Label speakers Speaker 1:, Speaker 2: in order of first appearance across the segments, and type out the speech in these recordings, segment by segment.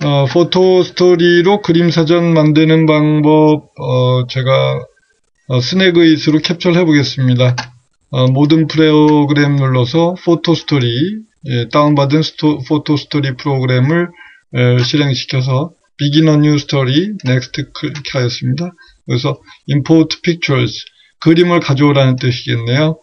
Speaker 1: 포토 스토리로 그림 사전 만드는 방법, 제가 스낵잇으로 캡처를 해보겠습니다. 모든 프로그램 눌러서 포토 스토리, 다운받은 포토 스토리 프로그램을 실행시켜서 Begin a new story, Next 클릭하였습니다. 그래서 Import Pictures, 그림을 가져오라는 뜻이겠네요.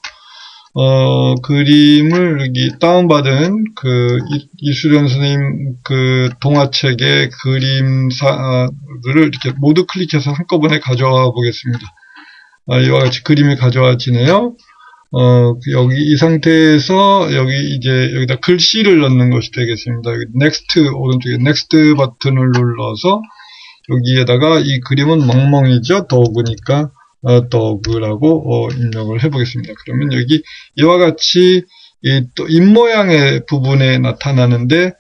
Speaker 1: 그림을 여기 다운받은 이수련 선생님 동화책의 그림사를 이렇게 모두 클릭해서 한꺼번에 가져와 보겠습니다. 이와 같이 그림이 가져와지네요. 여기 이 상태에서 여기다 글씨를 넣는 것이 되겠습니다. 여기 Next, 오른쪽에 Next 버튼을 눌러서 여기에다가 이 그림은 멍멍이죠. 도그니까 도그라고 입력을 해보겠습니다. 그러면 여기 이와 같이 또 입모양의 부분에 나타나는데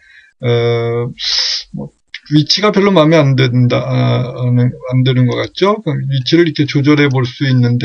Speaker 1: 위치가 별로 마음에 안 드는 것 같죠? 그럼 위치를 이렇게 조절해 볼 수 있는데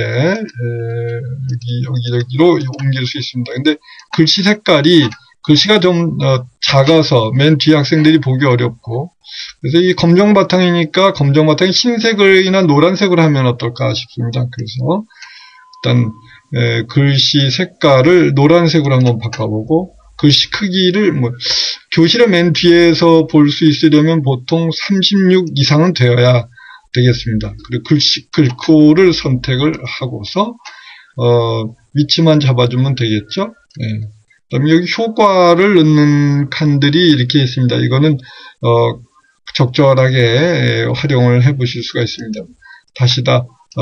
Speaker 1: 여기로 옮길 수 있습니다. 근데 글씨 색깔이 글씨가 좀 작아서 맨 뒤에 학생들이 보기 어렵고, 그래서 이 검정 바탕이니까 검정 바탕이 흰색이나 노란색으로 하면 어떨까 싶습니다. 그래서 일단 글씨 색깔을 노란색으로 한번 바꿔보고, 글씨 크기를 교실의 맨 뒤에서 볼 수 있으려면 보통 36 이상은 되어야 되겠습니다. 그리고 글코를 선택을 하고서 위치만 잡아주면 되겠죠. 그다음에 여기 효과를 넣는 칸들이 이렇게 있습니다. 이거는 적절하게 활용을 해보실 수가 있습니다. 다시 다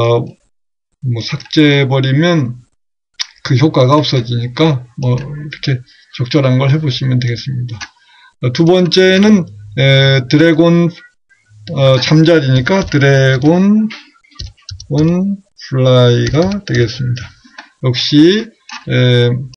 Speaker 1: 삭제해버리면 그 효과가 없어지니까 이렇게 적절한 걸 해보시면 되겠습니다. 두 번째는 드래곤 잠자리니까 드래곤 플라이가 되겠습니다. 역시